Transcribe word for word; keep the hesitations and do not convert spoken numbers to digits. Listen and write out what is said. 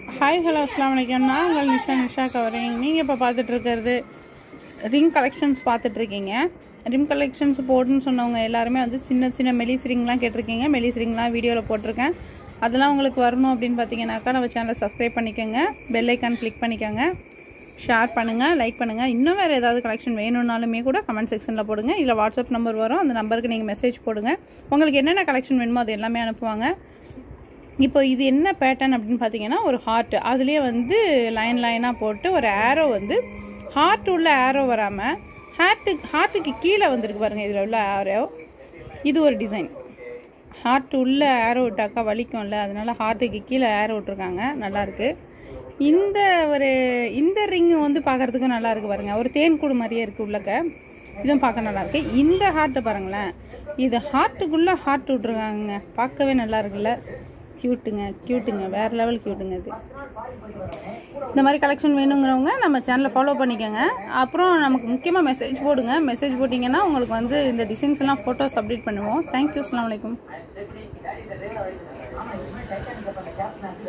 Hi hello அஸ்ஸலாமு அலைக்கும். நான் உங்கள் நிஷா நிஷா கவரிங். நீங்கள் இப்போ பார்த்துட்ருக்கிறது ரிங் கலெக்ஷன்ஸ் பார்த்துட்ருக்கீங்க. ரிங் கலெக்ஷன்ஸ் போடுன்னு சொன்னவங்க எல்லாருமே வந்து சின்ன சின்ன மெலிஸ் ரிங்லாம் கேட்டிருக்கீங்க. மெலிஸ் ரிங்லாம் வீடியோவில் போட்டிருக்கேன். அதெல்லாம் உங்களுக்கு வரணும் அப்படின்னு பார்த்தீங்கன்னாக்கா நம்ம சேனலை சப்ஸ்கிரைப் பண்ணிக்கோங்க, பெல் ஐக்கான் கிளிக் பண்ணிக்கோங்க, ஷேர் பண்ணுங்கள், லைக் பண்ணுங்கள். இன்னும் வேறு ஏதாவது கலெக்ஷன் வேணும்னாலுமே கூட கமெண்ட் செக்ஷனில் போடுங்க. இதில் வாட்ஸ்அப் நம்பர் வரும், அந்த நம்பருக்கு நீங்கள் மெசேஜ் போடுங்க. உங்களுக்கு என்னென்ன கலெக்ஷன் வேணுமோ அது எல்லாமே அனுப்புவாங்க. இப்போ இது என்ன பேட்டர்ன் அப்படின்னு பார்த்தீங்கன்னா, ஒரு ஹார்ட் அதுலேயே வந்து லைன் லைனாக போட்டு ஒரு ஆரோ வந்து ஹார்ட் உள்ள ஆரோ வராமல் ஹார்ட்டு ஹார்ட்டுக்கு கீழே வந்துருக்கு பாருங்கள். இதில் உள்ள ஆரோ இது ஒரு டிசைன். ஹார்ட் உள்ள ஆரோ விட்டாக்கா வலிக்கும்ல, அதனால ஹார்ட்டுக்கு கீழே ஆரோ விட்டுருக்காங்க. நல்லாயிருக்கு. இந்த ஒரு இந்த ரிங்கு வந்து பார்க்குறதுக்கும் நல்லா இருக்குது பாருங்கள். ஒரு தேன் கூடு மாதிரியே இருக்குது உள்ளக்க. இதுவும் பார்க்க நல்லாயிருக்கு. இந்த ஹார்ட்டை பாருங்களேன், இது ஹார்ட்டுக்குள்ளே ஹார்ட் விட்ருக்காங்க. பார்க்கவே நல்லா இருக்குல்ல, க்யூட்டுங்க க்யூட்டுங்க வேறு லெவல் க்யூட்டுங்க. இது இந்த மாதிரி கலெக்ஷன் வேணுங்கிறவங்க நம்ம சேனலை ஃபாலோ பண்ணிக்கோங்க. அப்புறம் நமக்கு முக்கியமாக மெசேஜ் போடுங்க. மெசேஜ் போட்டிங்கன்னா உங்களுக்கு வந்து இந்த டிசைன்ஸ் எல்லாம் ஃபோட்டோஸ் அப்டேட் பண்ணுவோம். தேங்க்யூ. அஸ்ஸலாமு அலைக்கும்.